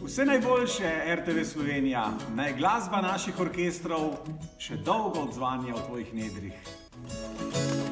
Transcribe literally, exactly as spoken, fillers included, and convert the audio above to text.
Vse najboljše, R T V Slovenija, naj glasba naših orkestrov še dolgo odzvanja v tvojih nedrih.